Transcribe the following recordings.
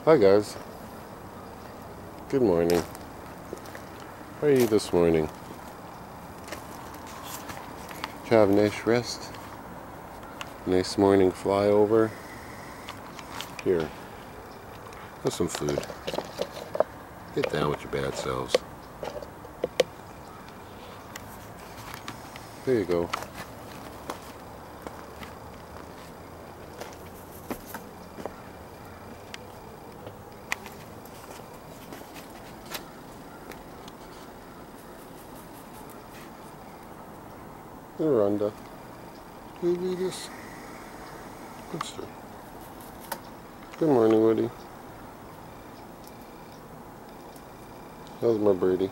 Hi guys, good morning. How are you this morning? Did you have a nice rest? Nice morning flyover? Here, have some food. Get down with your bad selves. There you go. Miranda, do you read this? Let's do. Good morning, Woody. How's my birdie?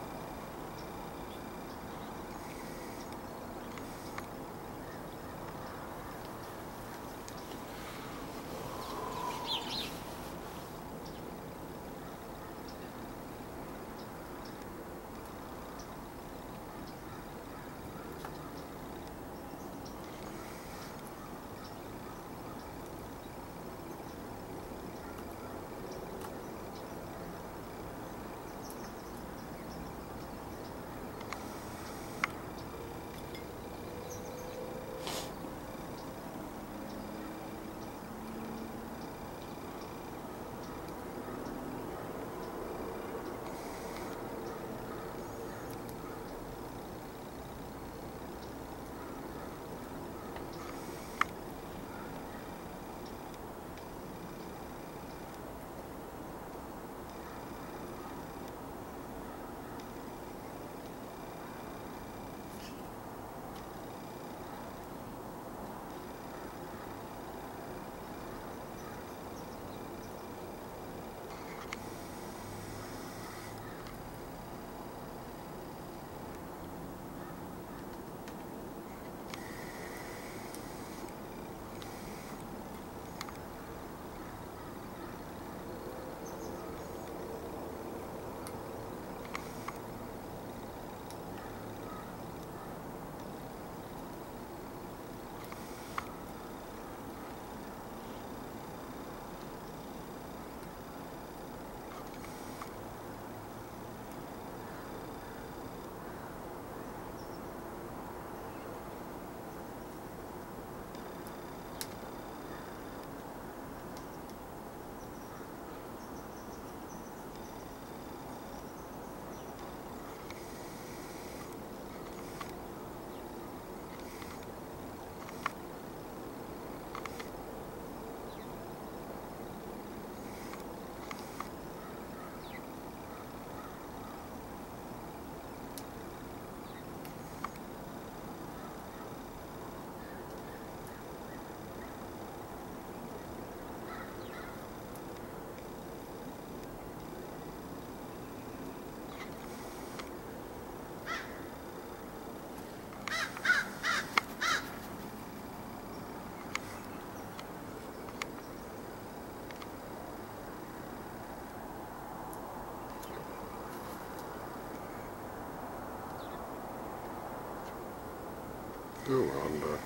Miranda.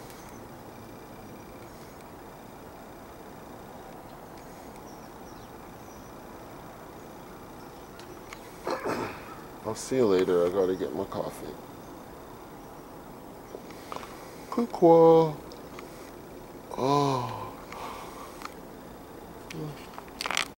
I'll see you later. I gotta get my coffee. Pourquoi? Oh.